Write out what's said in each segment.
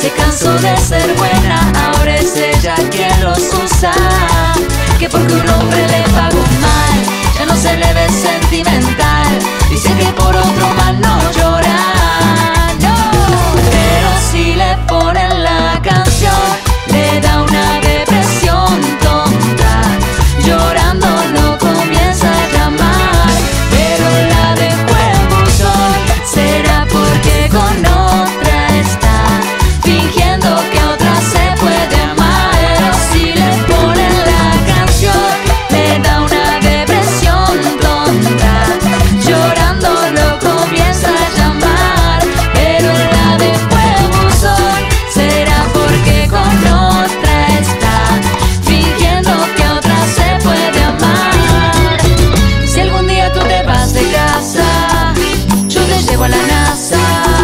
se cansó de ser buena, ahora es ella quien los usa. Que porque un hombre le pagó mal, ya no se le ve sentimental. Dice que por otro mal no llora, no. Pero si le ponen la canción, le da una depresión tonta. Llorando no comienza a llamar, pero la dejó en buzón. Será porque con otra está, fingiendo que otra se puede amar. Pero si le ponen la canción, le da una depresión tonta. Llorando no comienza a llamar, pero la dejó en buzón. Será porque con otra está, fingiendo que otra se puede amar. Si algún día tú te vas de casa, yo te llevo a la NASA.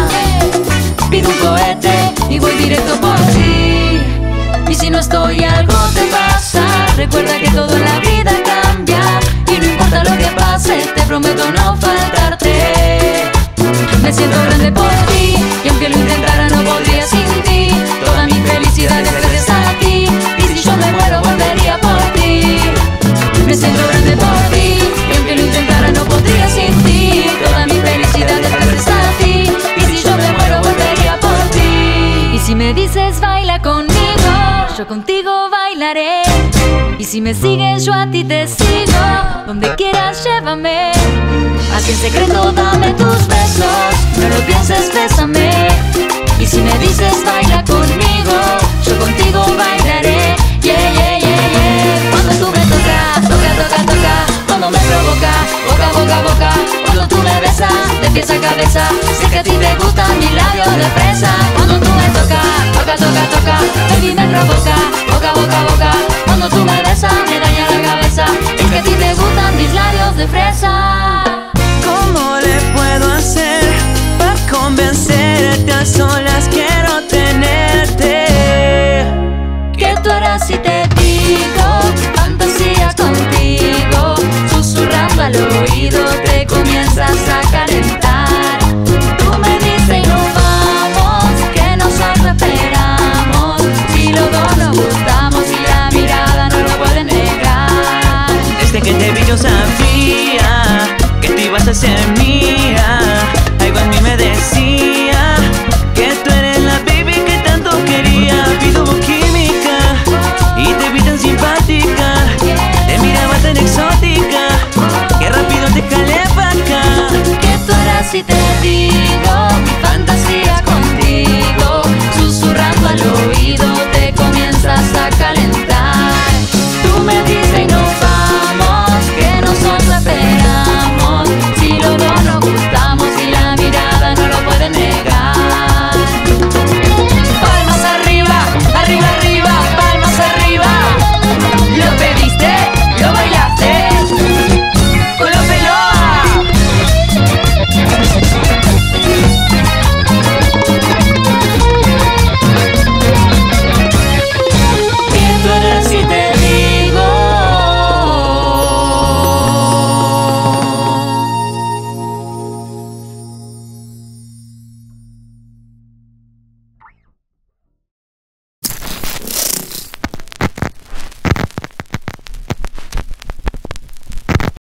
Pido un cohete y voy directo por ti. Y si no estoy, algo te pasa. Recuerda que todo en la vida cambia, y no importa lo que pase, te prometo no faltarte. Me siento grande por ti, y aunque lo intentara no podría sin ti. Toda mi felicidad es gracias a ti, y si yo me muero volvería por ti. Me siento grande por ti, y aunque lo intentara no podría sin ti. Toda mi felicidad es gracias a ti, y si yo me muero volvería por ti. Y si me dices baila conmigo, yo contigo bailaré. Y si me sigues yo a ti te sigo, donde quieras llévame. Así en secreto dame tus besos, no lo pienses, bésame. Y si me dices baila conmigo, yo contigo bailaré. Yeah, yeah, yeah, yeah. Cuando tú me tocas, toca, toca, toca. Cuando me provoca, boca, boca, boca. Cuando tú me besas, de pies a cabeza. Sé que a ti te gustan mis labios de fresa. Cuando tú me tocas, toca, toca, toca. Baby me provoca, boca, boca, boca. Cuando tú me besas, me daña la cabeza. Es que a ti te gustan mis labios de fresa. ¿Cómo le puedo hacer para convencerte? A solas quiero tenerte. ¿Qué tú harás si te digo fantasía contigo? Susurrando al oído te comienzas a calentar. Tú me dices y nos vamos, que nosotros esperamos. Si los dos nos gustamos y la mirada no lo puede negar. Desde que te vi yo sabía que tú ibas a ser mía. Algo en mí me decía que tú eres la baby que tanto quería. Pido química y te vi tan simpática, te miraba tan exótica.